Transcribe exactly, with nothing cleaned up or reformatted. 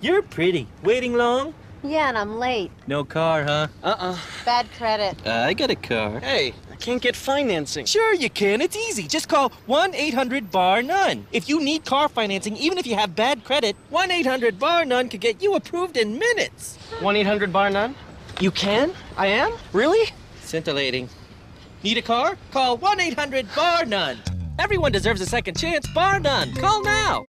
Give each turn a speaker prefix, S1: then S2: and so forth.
S1: You're pretty. Waiting long?
S2: Yeah, and I'm late.
S1: No car, huh?
S3: Uh-uh.
S2: Bad credit.
S1: Uh, I got a car.
S3: Hey, I can't get financing.
S1: Sure you can. It's easy. Just call one eight hundred bar none. If you need car financing, even if you have bad credit, one eight hundred bar none could get you approved in minutes.
S3: one eight hundred bar none? You can? I am? Really?
S1: Scintillating. Need a car? Call one eight hundred bar none. Everyone deserves a second chance, bar none. Call now.